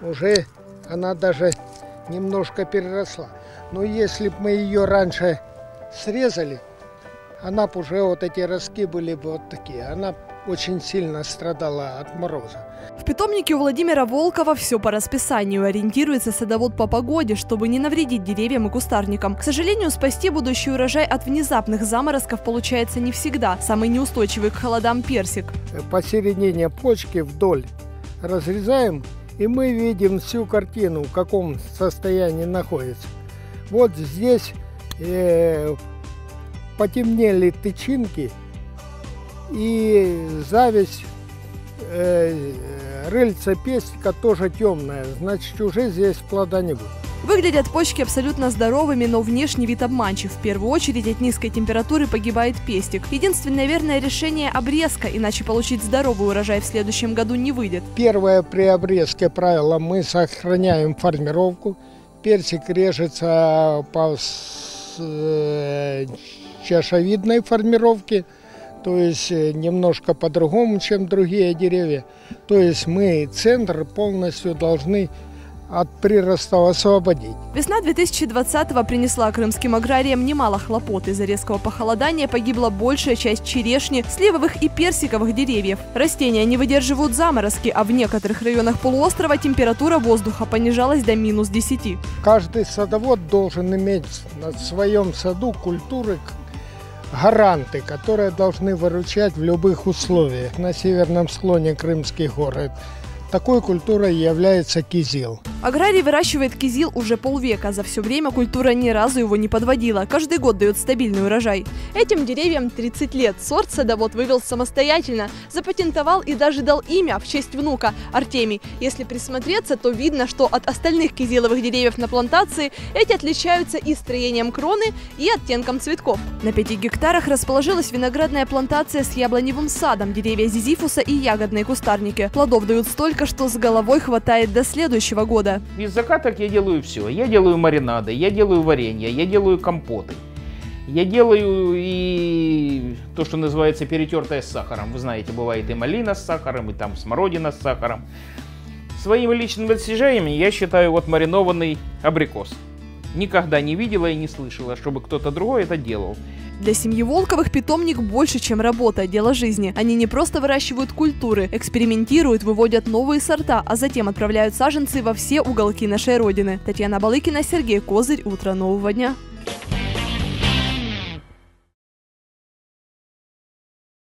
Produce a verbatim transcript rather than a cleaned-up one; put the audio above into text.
уже она даже немножко переросла. Но если бы мы ее раньше срезали, она бы уже вот эти ростки были бы вот такие. Она очень сильно страдала от мороза. В питомнике у Владимира Волкова все по расписанию. Ориентируется садовод по погоде, чтобы не навредить деревьям и кустарникам. К сожалению, спасти будущий урожай от внезапных заморозков получается не всегда. Самый неустойчивый к холодам персик. Посередине почки вдоль разрезаем, и мы видим всю картину, в каком состоянии находится. Вот здесь э, потемнели тычинки и зависть. Э, рыльце пестика тоже темное, значит, уже здесь плода не будет. Выглядят почки абсолютно здоровыми, но внешний вид обманчив. В первую очередь от низкой температуры погибает пестик. Единственное верное решение – обрезка, иначе получить здоровый урожай в следующем году не выйдет. Первое при обрезке правило: мы сохраняем формировку. Персик режется по чашевидной формировке, то есть немножко по-другому, чем другие деревья. То есть мы центр полностью должны от приростов освободить. Весна две тысячи двадцатого принесла крымским аграриям немало хлопот. Из-за резкого похолодания погибла большая часть черешни, сливовых и персиковых деревьев. Растения не выдерживают заморозки, а в некоторых районах полуострова температура воздуха понижалась до минус десяти. Каждый садовод должен иметь на своем саду культуры гаранты, которые должны выручать в любых условиях. На северном склоне Крымских гор такой культурой является кизил. Аграрий выращивает кизил уже полвека. За все время культура ни разу его не подводила. Каждый год дает стабильный урожай. Этим деревьям тридцать лет. Сорт садовод вывел самостоятельно, запатентовал и даже дал имя в честь внука – Артемий. Если присмотреться, то видно, что от остальных кизиловых деревьев на плантации эти отличаются и строением кроны, и оттенком цветков. На пяти гектарах расположилась виноградная плантация с яблоневым садом, деревья зизифуса и ягодные кустарники. Плодов дают столько, что с головой хватает до следующего года. Из закаток я делаю все. Я делаю маринады, я делаю варенье, я делаю компоты. Я делаю и то, что называется перетертое с сахаром. Вы знаете, бывает и малина с сахаром, и там смородина с сахаром. Своим личным достижением я считаю вот маринованный абрикос. Никогда не видела и не слышала, чтобы кто-то другой это делал. Для семьи Волковых питомник больше, чем работа, дело жизни. Они не просто выращивают культуры, экспериментируют, выводят новые сорта, а затем отправляют саженцы во все уголки нашей Родины. Татьяна Балыкина, Сергей Козырь. Утро нового дня.